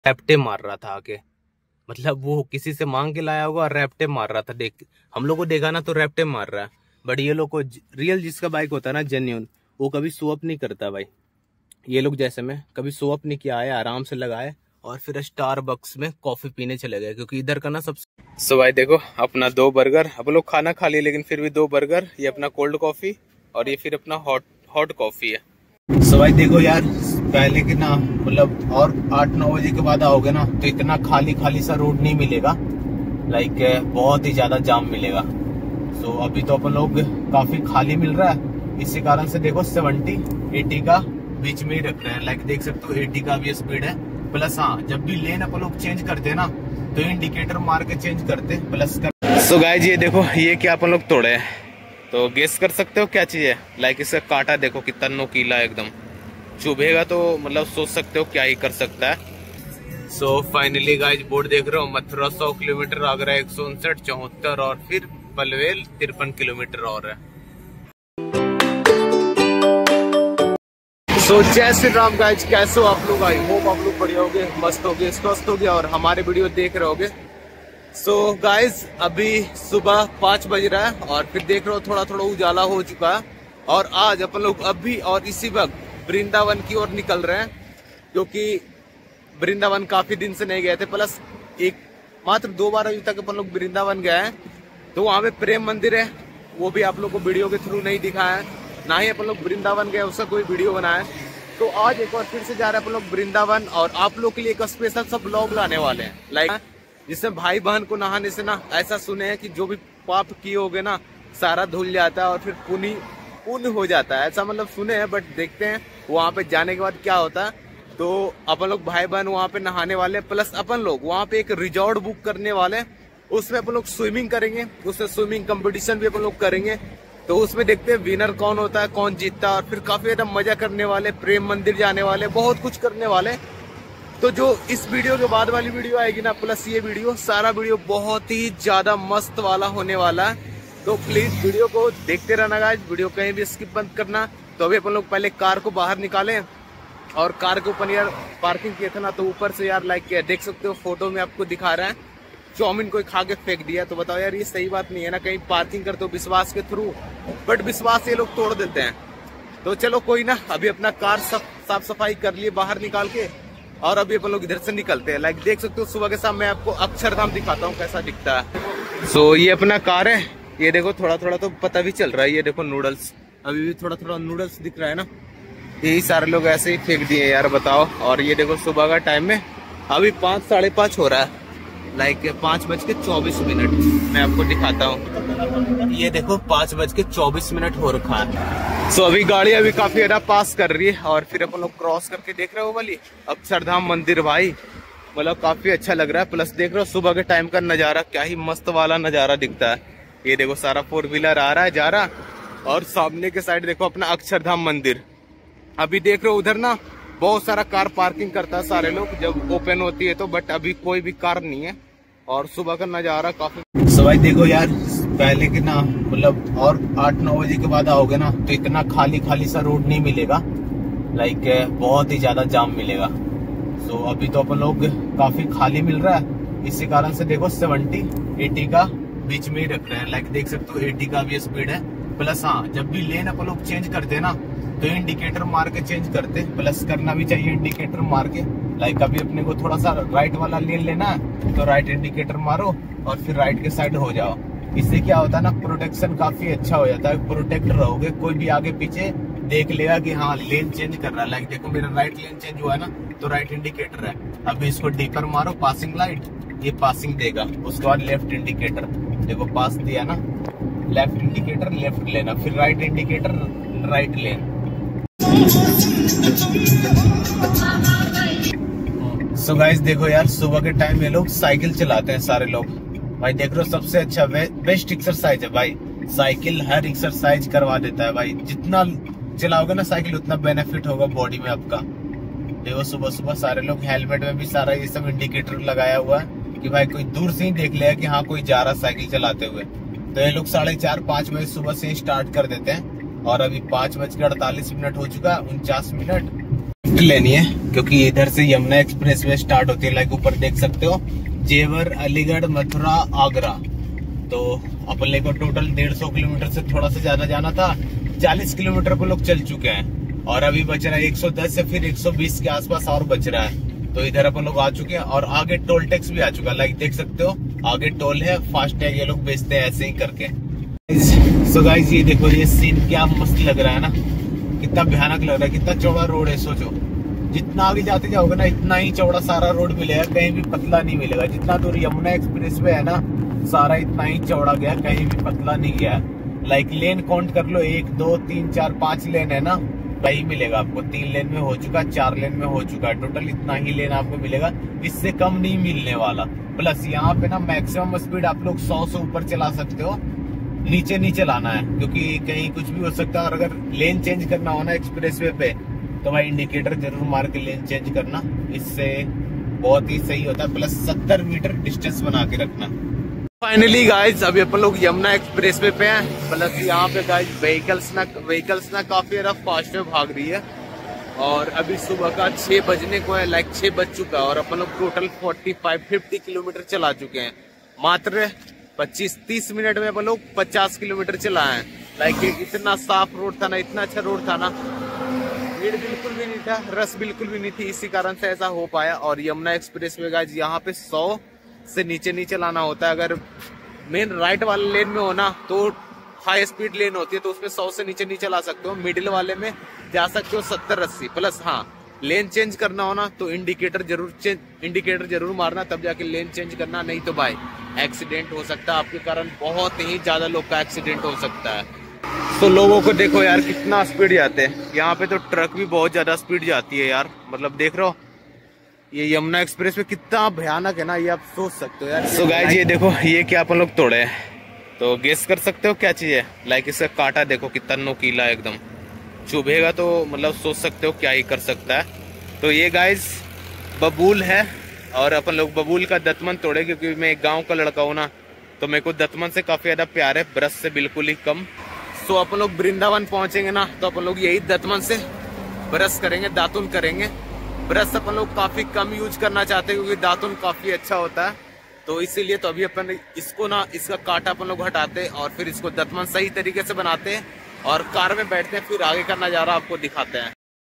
रैप्टे मार रहा था आके, मतलब वो किसी से मांग के लाया होगा और रैप्टे मार रहा था। देख हम लोग को देखा ना तो रैप्टे मार रहा है। बट ये लोग को रियल जिसका बाइक होता है ना जेन्युइन, वो कभी शो अप नहीं करता भाई। ये लोग जैसे में कभी शो अप नहीं किया है, आराम से लगाए और फिर स्टारबक्स में कॉफी पीने चले गए, क्योंकि इधर का ना सबसे। सो भाई देखो अपना 2 बर्गर, अब लोग खाना खा लिए लेकिन फिर भी 2 बर्गर, ये अपना कोल्ड कॉफी और ये फिर अपना हॉट कॉफी है। सो भाई देखो यार, पहले के ना मतलब और 8-9 बजे के बाद आओगे ना तो इतना खाली सा रोड नहीं मिलेगा, लाइक बहुत ही ज्यादा जाम मिलेगा। सो अभी तो अपन लोग काफी खाली मिल रहा है, इसी कारण से देखो 70-80 का बीच में ही रख रहे हैं। लाइक देख सकते हो 80 का भी स्पीड है। प्लस हाँ, जब भी लेन अपन लोग चेंज करते हैं ना तो इंडिकेटर मार के चेंज करते प्लस कर। सो गाइस ये देखो ये क्या अपन लोग तोड़े हैं, तो गेस कर सकते हो क्या चीज है। लाइक इसका कांटा देखो कितना नोकीला एकदम, चुभेगा तो मतलब सोच सकते हो क्या ही कर सकता है। सो फाइनली गाइस बोर्ड देख रहे हो, मथुरा 100 किलोमीटर, आगरा 159, 74 और फिर पनवेल 53 किलोमीटर और है। सो जय श्री राम गाइस, कैसे हो आप लोग? आई होप आप लोग बढ़िया होगे, मस्त होगे, स्वस्थ होगे और हमारे वीडियो देख रहे होगे। सो गाइस अभी सुबह 5 बज रहा है और फिर देख रहे हो थोड़ा थोड़ा उजाला हो चुका है। और आज अपन लोग अभी और इसी वक्त वृंदावन की ओर निकल रहे हैं, क्योंकि वृंदावन काफी दिन से नहीं गए थे। प्लस मात्र 2 बार अभी तक अपन लोग वृंदावन गए हैं, तो वहाँ पे प्रेम मंदिर है, वो भी आप लोग को वीडियो के थ्रू नहीं दिखाया है, ना ही अपन लोग वृंदावन गए उसका कोई वीडियो बनाया। तो आज एक बार फिर से जा रहे हैं अपन लोग वृंदावन, और आप लोग के लिए एक स्पेशल सा ब्लॉग लाने वाले हैं। लाइक जिसमें भाई बहन को नहाने से ना ऐसा सुने हैं कि जो भी पाप किए होगे ना सारा धुल जाता है और फिर पुण्य हो जाता है, ऐसा मतलब सुने हैं। बट देखते हैं वहाँ पे जाने के बाद क्या होता है। तो अपन लोग भाई बहन वहाँ पे नहाने वाले, प्लस अपन लोग वहाँ पे एक रिजॉर्ट बुक करने वाले, उसमें अपन लोग स्विमिंग करेंगे, उसमें स्विमिंग कंपटीशन भी अपन लोग करेंगे। तो उसमें देखते हैं विनर कौन होता है, कौन जीतता है, और फिर काफी ज्यादा मजा करने वाले, प्रेम मंदिर जाने वाले, बहुत कुछ करने वाले। तो जो इस वीडियो के बाद वाली वीडियो आएगी ना, प्लस ये वीडियो, सारा वीडियो बहुत ही ज्यादा मस्त वाला होने वाला है। तो प्लीज वीडियो को देखते रहना गाइस, वीडियो कहीं भी स्किप मत करना। तो अभी अपन लोग पहले कार को बाहर निकाले और कार के ऊपर यार पार्किंग किया था ना, तो ऊपर से यार लाइक देख सकते हो फोटो में आपको दिखा रहा है चाउमीन कोई खा के फेंक दिया। तो बताओ यार ये सही बात नहीं है ना, कहीं पार्किंग करते हो विश्वास के थ्रू, बट विश्वास ये लोग तोड़ देते हैं। तो चलो कोई ना, अभी अपना कार साफ सफाई कर लिए बाहर निकाल के, और अभी अपन लोग इधर से निकलते हैं। लाइक देख सकते हो सुबह के साथ मैं आपको अक्षरधाम दिखाता हूँ कैसा दिखता है। सो ये अपना कार है, ये देखो थोड़ा थोड़ा तो पता भी चल रहा है। ये देखो नूडल्स, अभी भी थोड़ा थोड़ा नूडल्स दिख रहा है ना, यही सारे लोग ऐसे ही फेंक दिए यार, बताओ। और ये देखो सुबह का टाइम में अभी 5, 5:30 हो रहा है, लाइक 5:24 मैं आपको दिखाता हूँ। ये देखो 5:24 हो रखा है। सो अभी गाड़ी अभी काफी ज्यादा पास कर रही है, और फिर अपन लोग क्रॉस करके देख रहे हो वाली अक्षरधाम मंदिर। भाई मतलब काफी अच्छा लग रहा है। प्लस देख रहे हो सुबह के टाइम का नजारा, क्या ही मस्त वाला नजारा दिखता है। ये देखो सारा 4 व्हीलर आ रहा है जा रहा, और सामने के साइड देखो अपना अक्षरधाम मंदिर। अभी देख रहे हो उधर ना बहुत सारा कार पार्किंग करता है सारे लोग जब ओपन होती है तो, बट अभी कोई भी कार नहीं है, और सुबह का नजारा काफी। सो भाई देखो यार, पहले के ना मतलब और 8-9 बजे के बाद आओगे ना तो इतना खाली सा रोड नहीं मिलेगा, लाइक बहुत ही ज्यादा जाम मिलेगा। सो अभी तो अपन लोग काफी खाली मिल रहा है, इसी कारण से देखो 70-80 का बीच में ही रख रहे हैं। लाइक देख सकते हो 80 का भी स्पीड है। प्लस हाँ, जब भी लेन अपन लोग चेंज करते हैं ना तो इंडिकेटर मार के चेंज करते, प्लस करना भी चाहिए इंडिकेटर मार के। लाइक अभी अपने को थोड़ा सा राइट वाला लेन लेना है तो राइट इंडिकेटर मारो और फिर राइट के साइड हो जाओ। इससे क्या होता है ना, प्रोटेक्शन काफी अच्छा हो जाता है, प्रोटेक्ट रहोगे, कोई भी आगे पीछे देख लेगा कि हाँ लेन चेंज कर रहा है। लाइक देखो मेरा राइट लेन चेंज हुआ है ना, तो राइट इंडिकेटर है। अभी इसको डीपर मारो, पासिंग लाइट, ये पासिंग देगा। उसके बाद लेफ्ट इंडिकेटर, देखो पास दिया ना, लेफ्ट इंडिकेटर लेफ्ट लेना, फिर right indicator right lane. So guys देखो यार, सुबह के टाइम ये लोग साइकिल चलाते हैं सारे लोग। भाई देख रहे हो सबसे अच्छा बेस्ट एक्सरसाइज है भाई, साइकिल हर एक्सरसाइज करवा देता है भाई। जितना चलाओगे ना साइकिल उतना बेनिफिट होगा बॉडी में आपका। देखो सुबह सुबह सारे लोग हेलमेट में भी सारा ये सब इंडिकेटर लगाया हुआ है कि भाई कोई दूर से ही देख लेगा कि हाँ कोई जा रहा साइकिल चलाते हुए। तो ये लोग 4:30-5 बजे सुबह से ही स्टार्ट कर देते हैं, और अभी 5:48 हो चुका है, 49 मिनट। लेनी है क्योंकि इधर से यमुना एक्सप्रेस वे स्टार्ट होती है। लाइक ऊपर देख सकते हो, जेवर, अलीगढ़, मथुरा, आगरा। तो अपन को टोटल 150 किलोमीटर से थोड़ा सा ज्यादा जाना था। 40 किलोमीटर को लोग चल चुके हैं और अभी बच रहा है 110 से फिर 120 के आसपास और बच रहा है। तो इधर अपन लोग आ चुके हैं और आगे टोल टैक्स भी आ चुका है। लाइक देख सकते हो, आगे टोल है, फास्ट टैग ये लोग बेचते हैं ऐसे ही करके। सो गाइस ये देखो, ये सीन क्या मस्त लग रहा है ना, कितना भयानक लग रहा है, कितना चौड़ा रोड है। सोचो जितना आगे जाते जाओगे ना, इतना ही चौड़ा सारा रोड मिलेगा, कहीं भी पतला नहीं मिलेगा। जितना दूर यमुना एक्सप्रेस वे है ना, सारा इतना ही चौड़ा गया, कहीं भी पतला नहीं गया। लाइक लेन काउंट कर लो, 1 2 3 4 5 लेन है ना, वही मिलेगा आपको। 3 लेन में हो चुका, 4 लेन में हो चुका है, टोटल इतना ही लेन आपको मिलेगा, इससे कम नहीं मिलने वाला। प्लस यहाँ पे ना मैक्सिमम स्पीड आप लोग 100 से ऊपर चला सकते हो, नीचे नहीं चलाना है क्योंकि कहीं कुछ भी हो सकता है। और अगर लेन चेंज करना हो ना एक्सप्रेसवे पे, तो भाई इंडिकेटर जरूर मार के लेन चेंज करना, इससे बहुत ही सही होता है। प्लस 70 मीटर डिस्टेंस बना के रखना। फाइनली गाइज अभी अपन लोग यमुना एक्सप्रेसवे पे हैं। प्लस यहाँ पे गाइज व्हीकल्स ना काफी ज्यादा फास्ट में भाग रही है और अभी सुबह का 6 बजने को है। लाइक 6 बज चुका है और अपन लोग टोटल 45-50 किलोमीटर चला चुके हैं। मात्र 25-30 मिनट में अपन लोग 50 किलोमीटर चलाए हैं। लाइक इतना साफ रोड था ना, इतना अच्छा रोड था ना, भीड़ बिल्कुल भी नहीं था, रस बिल्कुल भी नहीं थी, इसी कारण से ऐसा हो पाया। और यमुना एक्सप्रेस वे गाइस यहाँ पे 100 से नीचे नहीं चलाना होता है। अगर मेन राइट वाले लेन में हो ना, तो हाई स्पीड लेन होती है, तो उसमें 100 से नीचे नहीं चला सकते हो। मिडिल वाले में जा सकते हो 70-80। प्लस हाँ, लेन चेंज करना हो ना, तो इंडिकेटर जरूर मारना, तब जाके लेन चेंज करना, नहीं तो भाई एक्सीडेंट हो सकता है आपके कारण। बहुत ही ज्यादा लोग का एक्सीडेंट हो सकता है। तो लोगों को देखो यार कितना स्पीड जाते हैं। यहाँ पे तो ट्रक भी बहुत ज्यादा स्पीड जाती है यार, मतलब देख रहे हो ये यमुना एक्सप्रेस में कितना भयानक है ना, ये आप सोच सकते हो यार। सो गाइस ये देखो, ये क्या अपन लोग तोड़े हैं, तो गेस कर सकते हो क्या चीज है। लाइक इसका कांटा देखो कितना नोकीला है, एकदम चुभेगा तो मतलब सोच सकते हो क्या ही कर सकता है। तो ये गाइस बबूल है और अपन लोग बबूल का दतमन तोड़े, क्योंकि मैं एक गाँव का लड़का हूँ ना, तो मेरे को दतमन से काफी ज्यादा प्यार है, ब्रश से बिल्कुल ही कम। तो अपन लोग वृंदावन पहुंचेंगे ना, तो अपन लोग यही दतमन से ब्रश करेंगे, दातुन करेंगे। ब्रश अपन लोग काफी कम यूज करना चाहते हैं क्योंकि दातुन काफी अच्छा होता है, तो इसीलिए तो अभी अपन इसको ना, इसका कांटा अपन लोग हटाते हैं और फिर इसको दतमन सही तरीके से बनाते हैं और कार में बैठते हैं, फिर आगे का नजारा आपको दिखाते हैं।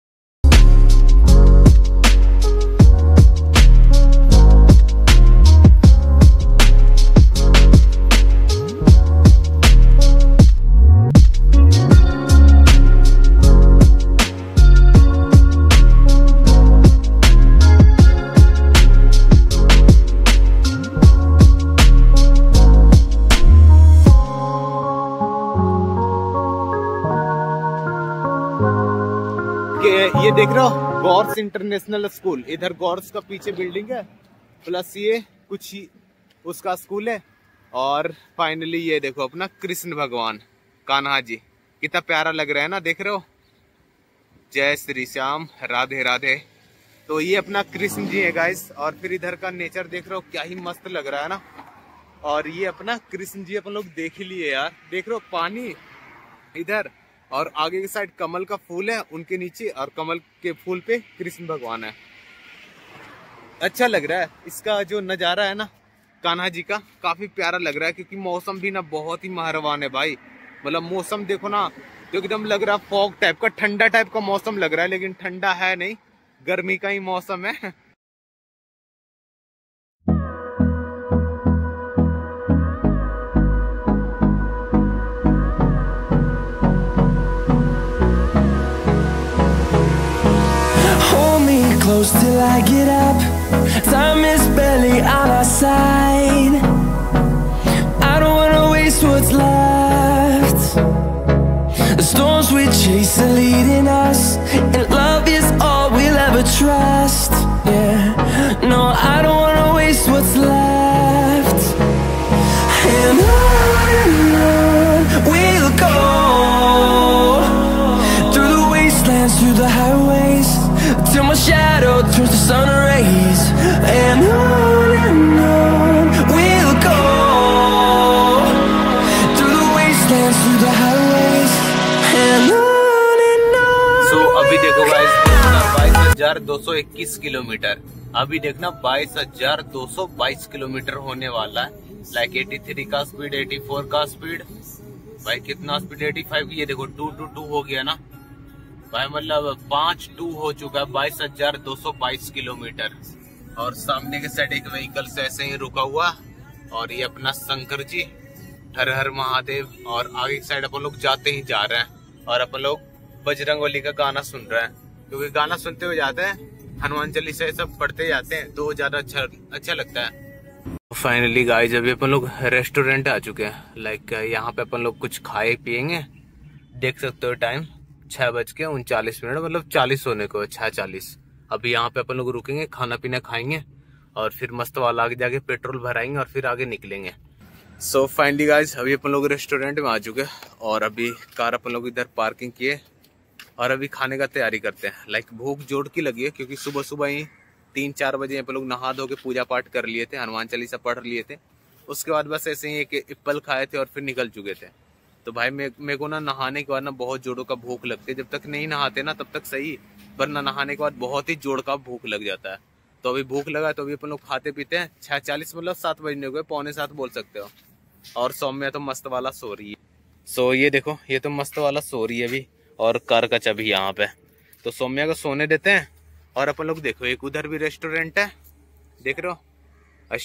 ये देख रहे हो गॉर्स इंटरनेशनल स्कूल, इधर गॉर्स का पीछे बिल्डिंग है, प्लस ये कुछ ही उसका स्कूल है। और फाइनली ये देखो अपना कृष्ण भगवान कान्हा जी, कितना प्यारा लग रहा है ना, देख रहे हो। जय श्री श्याम, राधे राधे। तो ये अपना कृष्ण जी है गाइस। और फिर इधर का नेचर देख रहे हो, क्या ही मस्त लग रहा है ना। और ये अपना कृष्ण जी अपन लोग देख ही लिए यार, देख रहे हो पानी इधर, और आगे की साइड कमल का फूल है उनके नीचे, और कमल के फूल पे कृष्ण भगवान है। अच्छा लग रहा है इसका जो नजारा है ना कान्हा जी का, काफी प्यारा लग रहा है। क्योंकि मौसम भी ना बहुत ही मेहरबान है भाई, मतलब मौसम देखो ना, तो एकदम लग रहा है फॉग टाइप का, ठंडा टाइप का मौसम लग रहा है, लेकिन ठंडा है नहीं, गर्मी का ही मौसम है। Close till I get up, time is barely on our side. I don't wanna waste what's left. The storms we chase are leading us, and love is all we'll ever trust. Yeah, no, I don't wanna waste what's left. And on we'll go, through the wastelands, through the highways, till my shadow turns to sun rays. 2221 kilometre. अभी देखना 22,222 kilometre होने वाला है। Like 83 का speed, 84 का speed, भाई कितना speed, 85। ये देखो 222 हो गया ना भाई, मतलब 5-2 हो चुका है। 22,222 किलोमीटर। और सामने के साइड एक व्हीकल से ऐसे ही रुका हुआ, और ये अपना शंकर जी, हर हर महादेव। और आगे की साइड अपन लोग जाते ही जा रहे हैं, और अपन लोग बजरंगबली का गाना सुन रहे हैं, क्योंकि गाना सुनते हुए जाते हैं, हनुमान चालीसा सब पढ़ते जाते हैं, तो ज्यादा अच्छा लगता है। फाइनली गाइस अभी अपन लोग रेस्टोरेंट आ चुके हैं। लाइक यहाँ पे अपन लोग कुछ खाए पियेंगे। देख सकते हो टाइम 6:39, मतलब 40 होने को, 6:40। अभी यहाँ पे अपन लोग रुकेंगे, खाना पीना खाएंगे, और फिर मस्त वाला आगे जाके पेट्रोल भराएंगे, और फिर आगे निकलेंगे। सो फाइनली गाइस अभी अपन लोग रेस्टोरेंट में आ चुके हैं, और अभी कार अपन लोग इधर पार्किंग किए, और अभी खाने का तैयारी करते हैं। लाइक भूख जोड़ की लगी है, क्योंकि सुबह सुबह ही 3-4 बजे अपन लोग नहा धो के पूजा पाठ कर लिए थे, हनुमान चालीसा पढ़ लिए थे। उसके बाद बस ऐसे ही एक एप्पल खाए थे और फिर निकल चुके थे। तो भाई मेरे को ना नहाने के बाद ना बहुत जोड़ों का भूख लगती है। जब तक नहीं नहाते ना तब तक सही, वरना नहाने के बाद बहुत ही जोड़ का भूख लग जाता है। तो अभी भूख लगा, तो अभी अपन लोग खाते पीते हैं। 6:40 मतलब 7 बजने को, 6:45 बोल सकते हो। और सौम्या तो मस्त वाला सो रही है। सो ये देखो, ये तो मस्त वाला सो रही है अभी, और कार का चाबी यहाँ पे। तो सौम्या को सोने देते हैं, और अपन लोग देखो एक उधर भी रेस्टोरेंट है, देख रहे हो,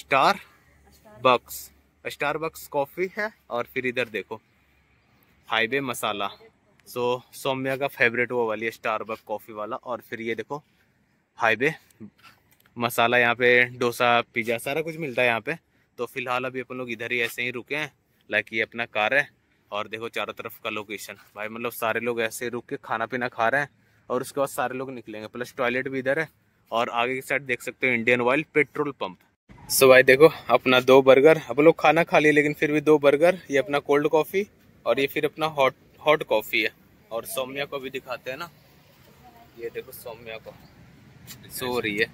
स्टारबक्स कॉफी है। और फिर इधर देखो हाईवे मसाला। सो सौम्या का फेवरेट वो वाली है, स्टारबक्स कॉफी वाला। और फिर ये देखो हाईवे मसाला, यहाँ पे डोसा पिज्जा सारा कुछ मिलता है यहाँ पे। तो फिलहाल अभी अपन लोग इधर ही ऐसे ही रुके हैं। लाइक ये अपना कार है, और देखो चारों तरफ का लोकेशन भाई, मतलब सारे लोग ऐसे रुक के खाना पीना खा रहे हैं, और उसके बाद सारे लोग निकलेंगे। प्लस टॉयलेट भी इधर है, और आगे की साइड देख सकते हो Indian Oil petrol pump. So भाई देखो अपना 2 बर्गर, अपन लोग खाना खा लिए लेकिन फिर भी 2 बर्गर, ये अपना कोल्ड कॉफी, और ये फिर अपना हॉट कॉफी है। और सौम्या को भी दिखाते हैं ना, ये देखो सौम्या को, सो रही है।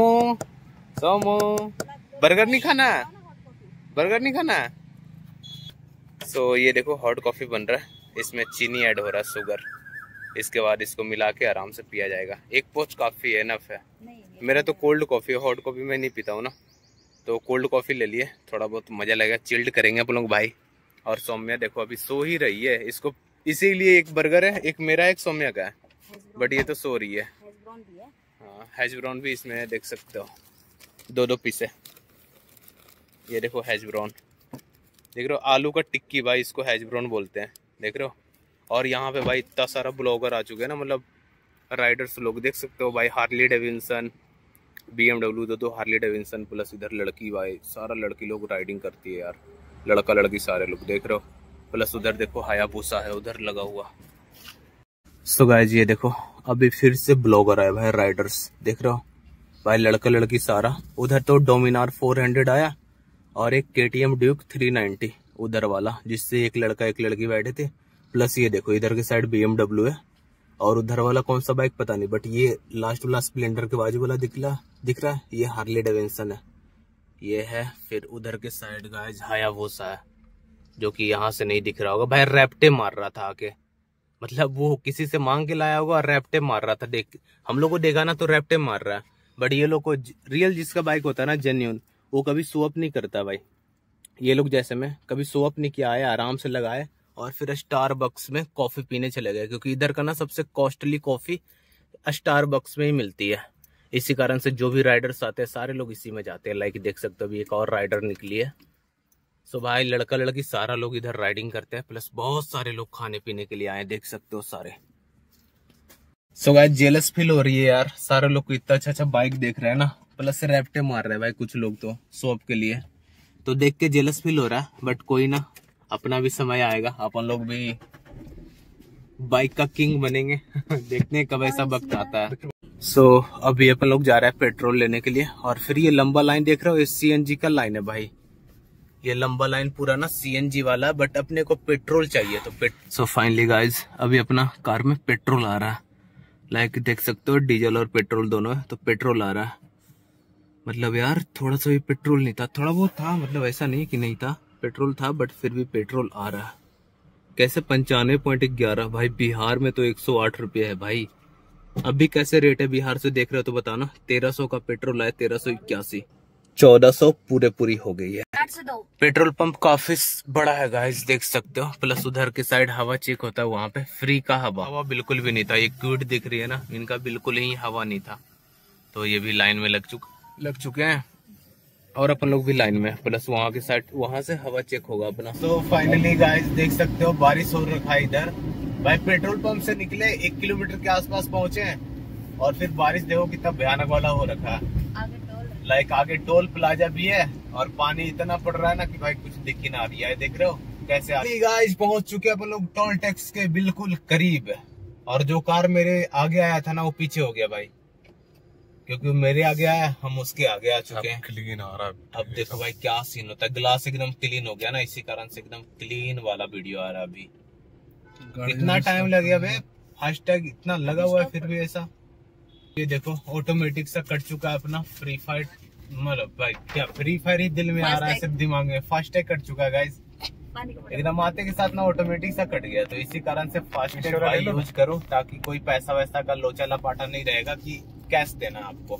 सोमो बर्गर नहीं खाना है, बर्गर नहीं खाना है। सो ये देखो हॉट कॉफी बन रहा है, इसमें चीनी ऐड हो रहा है, शुगर। इसके बाद इसको मिला के आराम से पिया जाएगा। 1 पोच काफी है, नफ है। मेरा तो कोल्ड कॉफी है, हॉट कॉफी मैं नहीं पीता हूँ ना, तो कोल्ड कॉफी ले लिए, थोड़ा बहुत मजा लगेगा, चिल्ड करेंगे अपन लोग भाई। और सौम्या देखो अभी सो ही रही है, इसको इसीलिए 1 बर्गर है, एक मेरा एक सौम्या का है, बट ये तो सो रही है। हाँ हैश ब्राउन भी इसमें है, देख सकते हो 2-2 पीस है। ये देखो हैश ब्राउन, देख रहे हो, आलू का टिक्की भाई, इसको हैश ब्राउन बोलते हैं, देख रहे हो। और यहाँ पे भाई इतना सारा ब्लॉगर आ चुके हैं ना, मतलब राइडर्स लोग, देख सकते हो भाई, Harley Davidson, BMW, 2 Harley Davidson, plus इधर लड़की भाई, सारा लड़की लोग राइडिंग करती है यार, लड़का लड़की सारे लोग, देख रहे हो। प्लस उधर देखो हायाबुसा है उधर लगा हुआ। सो गाइस ये देखो अभी फिर से ब्लॉगर आए भाई, राइडर्स, देख रहे हो भाई, लड़का लड़की सारा। उधर तो डोमिनार 400 आया, और एक KTM ड्यूक 390 उधर वाला, जिससे एक लड़का एक लड़की बैठे थे। प्लस ये देखो इधर के साइड BMW है, और उधर वाला कौन सा बाइक पता नहीं, बट ये लास्ट वाला स्प्लेंडर के बाजू वाला दिख रहा है, ये हार्ली डेविडसन है, ये है। फिर उधर के साइड गाइस हायाबुसा है, जो कि यहाँ से नहीं दिख रहा होगा भाई, रैप्टे मार रहा था आके, मतलब वो किसी से मांग के लाया होगा और रैप्टे मार रहा था। देख हम लोग को देखा ना तो रैप्टे मार रहा है, बट ये लोग को रियल जिसका बाइक होता है ना, जेन्युइन, वो कभी शो अप नहीं करता भाई। ये लोग जैसे में कभी शो अप नहीं किया है, आराम से लगाए, और फिर स्टारबक्स में कॉफी पीने चले गए, क्योंकि इधर का ना सबसे कॉस्टली कॉफी स्टारबक्स में ही मिलती है। इसी कारण से जो भी राइडर्स आते हैं सारे लोग इसी में जाते हैं। लाइक देख सकते हो अभी एक और राइडर निकली है। सो भाई लड़का लड़की सारा लोग इधर राइडिंग करते हैं, प्लस बहुत सारे लोग खाने पीने के लिए आए, देख सकते हो सारे। सो गाइस जेलस फील हो रही है यार, सारे लोग को इतना अच्छा बाइक देख रहे हैं ना, प्लस से रैप्टे मार रहे हैं भाई कुछ लोग तो शॉप के लिए, तो देख के जेलस फील हो रहा है। बट कोई ना, अपना भी समय आएगा, अपन लोग भी बाइक का किंग बनेंगे देखने कब ऐसा वक्त आता है। सो अभी अपन लोग जा रहे हैं पेट्रोल लेने के लिए, और फिर ये लंबा लाइन देख रहे हो, ये CNG का लाइन है भाई, ये लंबा लाइन पूरा ना CNG वाला, बट अपने को पेट्रोल चाहिए तो सो फाइनली गाइज अभी अपना कार में पेट्रोल आ रहा है। लाइक देख सकते हो डीजल और पेट्रोल दोनों है, तो पेट्रोल आ रहा है। मतलब यार थोड़ा सा भी पेट्रोल नहीं था, थोड़ा बहुत था, मतलब ऐसा नहीं कि नहीं था, पेट्रोल था, बट फिर भी पेट्रोल आ रहा है। कैसे 95.11 भाई, बिहार में तो 108 रुपये है भाई, अभी कैसे रेट है बिहार से देख रहे हो तो बताना। 1300 का पेट्रोल है, 1381, 1400 पूरी हो गई है। पेट्रोल पंप काफी बड़ा है गाइस, देख सकते हो। प्लस उधर के साइड हवा चेक होता है, वहाँ पे फ्री का हवा बिल्कुल भी नहीं था। ये क्यूट दिख रही है ना, इनका बिल्कुल ही हवा नहीं था। तो ये भी लाइन में लग चुके हैं और अपन लोग भी लाइन में। प्लस वहाँ के साइड वहाँ से हवा चेक होगा अपना। तो फाइनली गाइस देख सकते हो बारिश हो रखा है इधर। भाई पेट्रोल पंप से निकले 1 किलोमीटर के आसपास पहुंचे हैं और फिर बारिश देखो कितना भयानक वाला हो रखा है। लाइक आगे टोल प्लाजा भी है और पानी इतना पड़ रहा है ना कि भाई कुछ दिख ही ना रही है। देख रहे हो कैसे गाइस पहुंच चुके अपन लोग टोल टैक्स के बिल्कुल करीब। और जो कार मेरे आगे आया था ना वो पीछे हो गया भाई, क्योंकि मेरे आगे आया, हम उसके आगे आ चुके हैं। क्लीन आ रहा है। अब देखो भाई क्या सीन होता है, ग्लास एकदम क्लीन हो गया ना, इसी कारण से एकदम क्लीन वाला वीडियो आ रहा है। अभी कितना टाइम लग गया भाई, फास्टैग इतना लगा हुआ है फिर भी ऐसा। ये देखो ऑटोमेटिक सा कट चुका है अपना फ्री फायर। मतलब भाई क्या फ्री फायर ही दिल में आ रहा है सिर्फ दिमाग में। फास्टैग कट चुका है गाइस, एकदम आते के साथ ना ऑटोमेटिक सा कट गया। तो इसी कारण से फास्टैग भाई यूज करो, ताकि कोई पैसा वैसा का लोचा लपाटा नहीं रहेगा कि कैश देना आपको।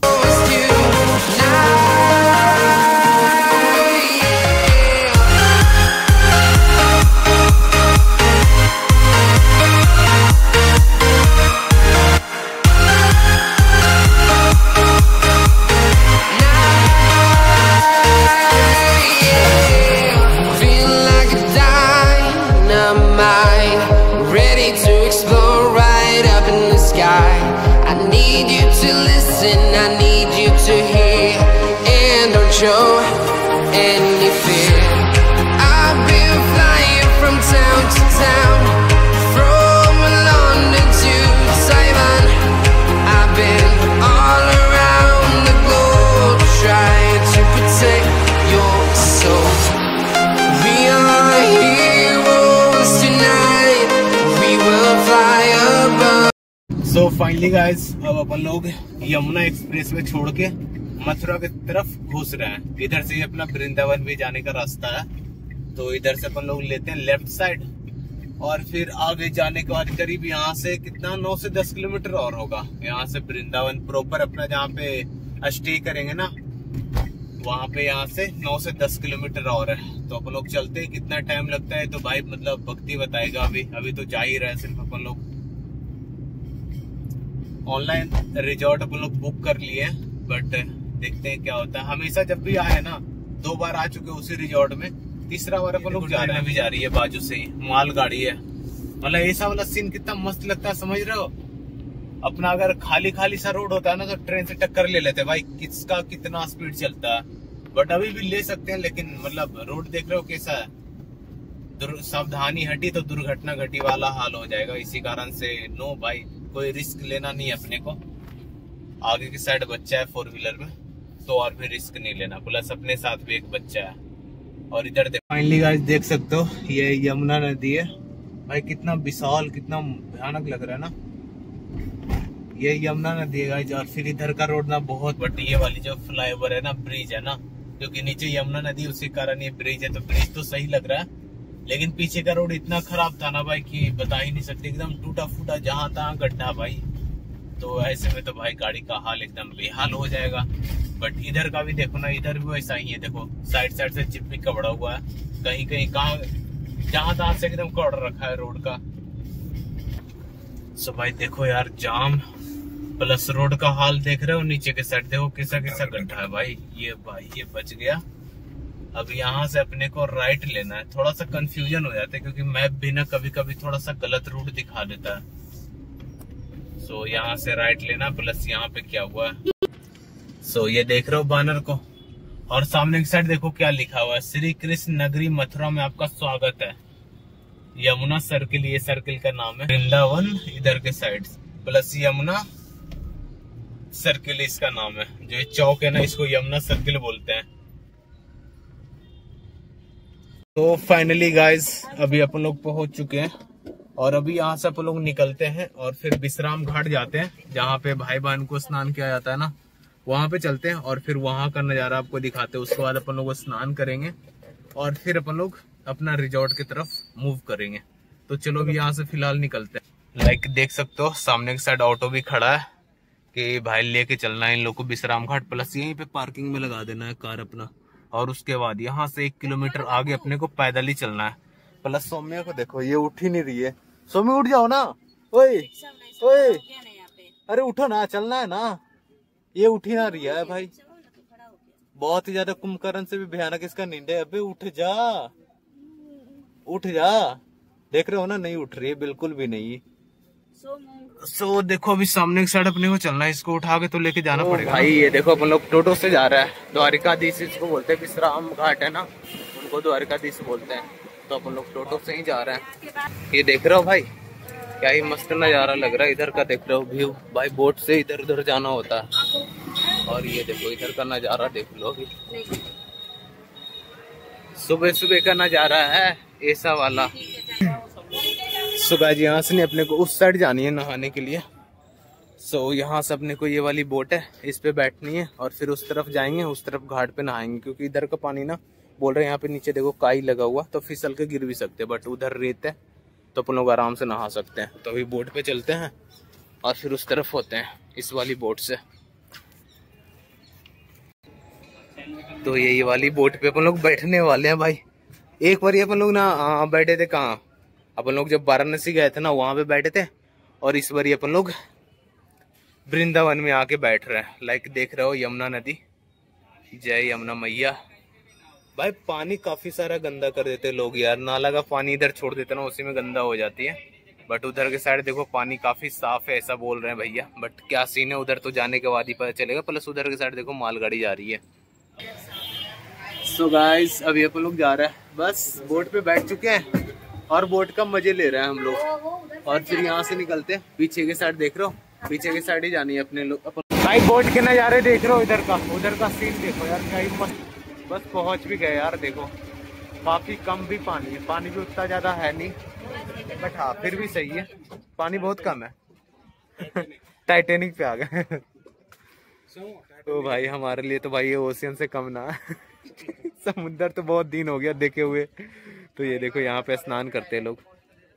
Show any fear. I've been flying from town to town, from London to Taiwan. I've been all around the globe trying to protect your soul. We are heroes tonight. We will fly above. So finally guys, अब अपन लोग Yamuna express में छोड़ के मथुरा की तरफ घुस रहे हैं। इधर से अपना वृंदावन भी जाने का रास्ता है, तो इधर से अपन लोग लेते हैं लेफ्ट साइड और फिर आगे जाने के बाद करीब यहाँ से कितना 9 से 10 किलोमीटर और होगा। यहाँ से वृंदावन प्रॉपर अपना जहाँ पे स्टे करेंगे ना, वहाँ पे यहाँ से 9 से 10 किलोमीटर और है। तो अपन लोग चलते हैं। कितना टाइम लगता है तो भाई मतलब भक्ति बताएगा। अभी तो जा ही रहे हैं। सिर्फ अपन लोग ऑनलाइन रिजॉर्ट अपन लोग बुक कर लिए, बट देखते हैं क्या होता है। हमेशा जब भी आए ना, 2 बार आ चुके उसी रिजॉर्ट में, तीसरा बार अपन लोग जा रहे हैं। अभी जा रही है बाजू से ही माल गाड़ी है। मतलब ऐसा वाला सीन कितना मस्त लगता है, समझ रहे हो। अपना अगर खाली खाली सा रोड होता है ना तो ट्रेन से टक्कर ले लेते भाई, किसका कितना स्पीड चलता है। बट अभी भी ले सकते हैं, लेकिन मतलब रोड देख रहे हो कैसा है। सावधानी हटी तो दुर्घटना घटी वाला हाल हो जाएगा। इसी कारण से नो भाई, कोई रिस्क लेना नहीं है अपने को। आगे की साइड बच्चा है 4 व्हीलर में, तो और भी रिस्क नहीं लेना। प्लस अपने साथ भी एक बच्चा है। और इधर फाइनली गाइस देख सकते हो ये यमुना नदी है। भाई कितना विशाल, कितना भयानक लग रहा है ना। ये यमुना नदी है गाइस। और फिर इधर का रोड ना बहुत, बट ये वाली जो फ्लाईओवर है ना, ब्रिज है ना, क्योंकि नीचे यमुना नदी उसी कारण ये ब्रिज है। तो ब्रिज तो सही लग रहा है, लेकिन पीछे का रोड इतना खराब था ना भाई कि बता ही नहीं सकते। एकदम टूटा फूटा, जहां तहां गड्ढा भाई। तो ऐसे में तो भाई गाड़ी का हाल एकदम बेहाल हो जाएगा। बट इधर का भी देखो ना, इधर भी वैसा ही है। देखो साइड से चिप भी कपड़ा हुआ है, कहीं कहीं कहाँ जहां तहां से एकदम कड़ रखा है रोड का। सो भाई देखो यार जाम, प्लस रोड का हाल देख रहे हो। नीचे के साइड देखो कैसा कैसा गड्ढा है भाई। ये बच गया। अब यहाँ से अपने को राइट लेना है। थोड़ा सा कंफ्यूजन हो जाता है, क्योंकि मैप भी ना कभी कभी थोड़ा सा गलत रूट दिखा देता है। सो यहाँ से राइट लेना। प्लस यहाँ पे क्या हुआ है, सो ये देख रहे हो बैनर को, और सामने की साइड देखो क्या लिखा हुआ है, श्री कृष्ण नगरी मथुरा में आपका स्वागत है। यमुना सर्किल, ये सर्किल का नाम है। वृंदावन इधर के साइड, प्लस यमुना सर्किल इसका नाम है। जो ये चौक है ना, इसको यमुना सर्किल बोलते हैं। तो फाइनली गाइस अभी अपन लोग पहुंच चुके हैं, और अभी यहाँ से अपन लोग निकलते हैं और फिर विश्राम घाट जाते हैं, जहाँ पे भाई बहन को स्नान किया जाता है ना, वहां पे चलते हैं और फिर वहां का नजारा आपको दिखाते हैं। उसके बाद अपन लोग स्नान करेंगे और फिर अपन लोग अपना रिजॉर्ट की तरफ मूव करेंगे। तो चलो अभी यहाँ से फिलहाल निकलते हैं। लाइक देख सकते हो सामने की साइड ऑटो भी खड़ा है कि भाई लेके चलना है इन लोग को विश्राम घाट, प्लस यहीं पे पार्किंग में लगा देना है कार अपना, और उसके बाद यहाँ से 1 किलोमीटर आगे अपने को पैदल ही चलना है। प्लस सौम्या को देखो, ये उठ ही नहीं रही है। सौम्या उठ जाओ ना, ओए ओए, अरे उठो ना, चलना है ना, ये उठ ही ना रही है भाई, बहुत ही ज्यादा कुंभकर्ण से भी भयानक इसका नींद है। अबे उठ जा, उठ जा, देख रहे हो ना, नहीं उठ रही है बिल्कुल भी नहीं। सो देखो अभी सामने की साइड अपने को चलना है, इसको उठा के तो लेके जाना पड़ेगा भाई। ये देखो अपन लोग टोटो से जा रहा है, द्वारिकाधीश इसको बोलते हैं, विश्राम घाट है ना, उनको द्वारिकाधीश बोलते हैं, तो अपन लोग टोटो से ही जा रहे हैं। ये देख रहे हो भाई, क्या ही मस्त नजारा लग रहा है इधर का, देख रहे हो व्यू भाई, बोट से इधर उधर जाना होता है। और ये देखो इधर का नजारा देख लो, सुबह सुबह का नजारा है ऐसा वाला। सुबह जी यहाँ से नहीं, अपने को उस साइड जानी है नहाने के लिए। सो यहाँ से अपने को ये वाली बोट है, इस पे बैठनी है और फिर उस तरफ जाएंगे, उस तरफ घाट पे नहाएंगे, क्योंकि इधर का पानी ना बोल रहे हैं यहाँ पे नीचे देखो काई लगा हुआ, तो फिसल के गिर भी सकते हैं, बट उधर रेत है तो अपन लोग आराम से नहा सकते हैं। तो अभी बोट पे चलते हैं और फिर उस तरफ होते हैं इस वाली बोट से। तो ये वाली बोट पे अपन लोग बैठने वाले हैं भाई। एक बार अपन लोग ना बैठे थे, कहाँ अपन लोग जब वाराणसी गए थे ना, वहां पे बैठे थे, और इस बार अपन लोग वृंदावन में आके बैठ रहे हैं। लाइक देख रहे हो यमुना नदी, जय यमुना मैया। भाई पानी काफी सारा गंदा कर देते लोग यार, नाला का पानी इधर छोड़ देते ना, उसी में गंदा हो जाती है, बट उधर के साइड देखो पानी काफी साफ है ऐसा बोल रहे हैं भैया, बट क्या सीन है उधर तो जाने के बाद ही पता चलेगा। प्लस उधर के साइड देखो मालगाड़ी जा रही है। सो गाइस अभी अपन लोग जा रहे हैं, बस बोट पे बैठ चुके हैं और बोट का मजे ले रहे हैं हम लोग, और फिर यहाँ से निकलते हैं। पीछे के साइड देख रहे हो, पीछे की साइड ही जानी है अपने लोग। भाई बोट के नज़ारे देख रहे हो, इधर का उधर का सीन देखो यार, क्या ही मस्त। बस पहुंच भी गए यार, देखो काफी कम भी पानी है, पानी भी उतना ज्यादा है नहीं, बट हाँ फिर भी सही है, पानी बहुत कम है। टाइटैनिक पे आ गए। तो भाई हमारे लिए तो भाई ये ओशियन से कम ना। समुद्र तो बहुत दिन हो गया देखे हुए। तो ये देखो यहाँ पे स्नान करते हैं लोग।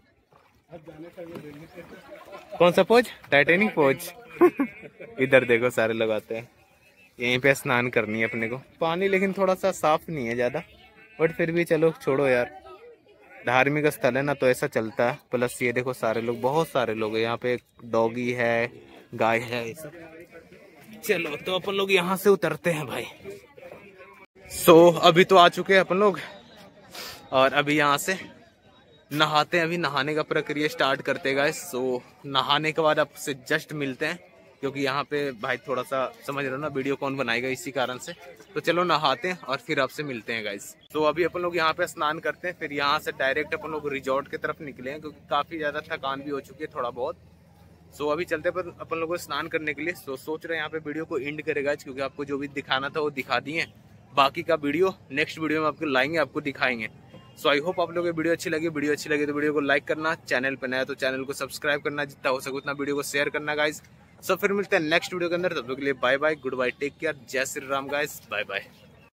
कौन सा पोज? Titanic pose. इधर देखो सारे लोग आते हैं, यहीं पे स्नान करनी है अपने को। पानी लेकिन थोड़ा सा साफ नहीं है ज्यादा, बट फिर भी चलो छोड़ो यार, धार्मिक स्थल है ना तो ऐसा चलता है। प्लस ये देखो सारे लोग, बहुत सारे लोग हैं यहाँ पे, डॉगी है, गाय है, ये सब। चलो तो अपन लोग यहाँ से उतरते हैं भाई। सो अभी तो आ चुके हैं अपन लोग, और अभी यहाँ से नहाते हैं। अभी नहाने का प्रक्रिया स्टार्ट करते हैं गाइस। सो नहाने के बाद आपसे जस्ट मिलते हैं, क्योंकि यहाँ पे भाई थोड़ा सा समझ रहे हो ना, वीडियो कौन बनाएगा इसी कारण से। तो चलो नहाते हैं और फिर आपसे मिलते हैं गाइस। तो अभी अपन लोग यहाँ पे स्नान करते हैं, फिर यहाँ से डायरेक्ट अपन लोग रिजॉर्ट की तरफ निकले हैं, क्योंकि काफी ज्यादा थकान भी हो चुकी है थोड़ा बहुत। सो अभी चलते हैं अपन लोगों को स्नान करने के लिए। सोच रहे हैं यहाँ पे वीडियो को एंड करेगा, क्योंकि आपको जो भी दिखाना था वो दिखा दिए। बाकी का वीडियो नेक्स्ट वीडियो में आपको लाएंगे, आपको दिखाएंगे। सो आई होप आप लोगों को वीडियो अच्छी लगी। वीडियो अच्छी लगी तो वीडियो को लाइक करना, चैनल पर नया तो चैनल को सब्सक्राइब करना, जितना हो सके उतना वीडियो को शेयर करना गाइस। सो फिर मिलते हैं नेक्स्ट वीडियो के अंदर, तब तक के लिए bye bye, goodbye, take care, जय Shri Ram guys, bye bye.